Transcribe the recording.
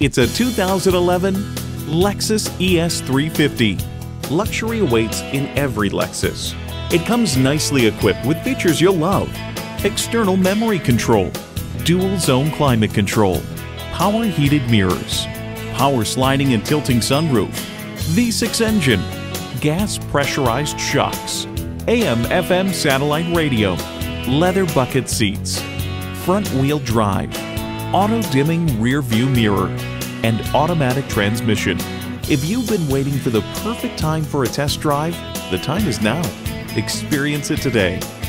It's a 2011 Lexus ES 350. Luxury awaits in every Lexus. It comes nicely equipped with features you'll love: external memory control, dual zone climate control, power heated mirrors, power sliding and tilting sunroof, V6 engine, gas pressurized shocks, AM/FM satellite radio, leather bucket seats, front wheel drive, auto dimming rear view mirror, and automatic transmission. If you've been waiting for the perfect time for a test drive, the time is now. Experience it today.